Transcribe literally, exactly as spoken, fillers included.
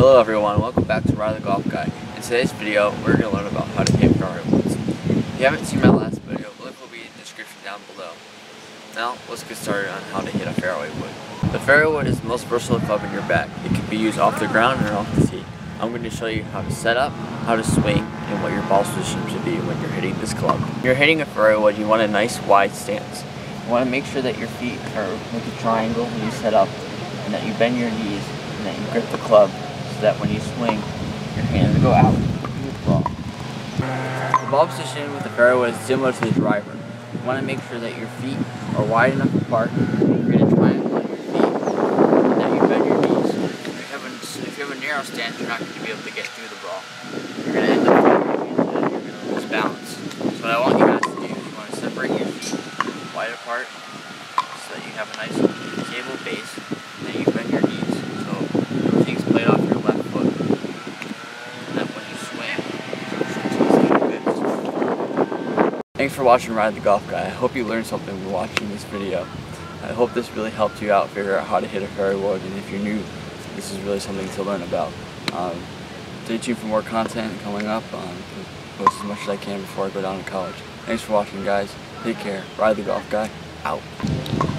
Hello everyone, welcome back to Rythegolfguy. In today's video, we're going to learn about how to hit fairway woods. If you haven't seen my last video, the link will be in the description down below. Now, let's get started on how to hit a fairway wood. The fairway wood is the most versatile club in your bag. It can be used off the ground or off the tee. I'm going to show you how to set up, how to swing, and what your ball position should be when you're hitting this club. When you're hitting a fairway wood, you want a nice wide stance. You want to make sure that your feet are with a triangle when you set up, and that you bend your knees, and that you grip the club so that when you swing, your hands go out with the ball. The ball position with the fairway wood is similar to the driver. You want to make sure that your feet are wide enough apart, create a triangle on your feet, and that you bend your knees. If you have a, if you have a narrow stance, you're not going to be able to get through the ball. You're going to end up and you're going to lose balance. So what I want you guys to do is you want to separate your feet wide apart so that you have a nice stable base, and then you bend your knees so everything's played off your left foot. And then when you swing, it's good. Thanks for watching Rythegolfguy. I hope you learned something when watching this video. I hope this really helped you out figure out how to hit a fairway wood, and if you're new, this is really something to learn about. Um, stay tuned for more content coming up. Um, post as much as I can before I go down to college. Thanks for watching, guys. Take care. Rythegolfguy out.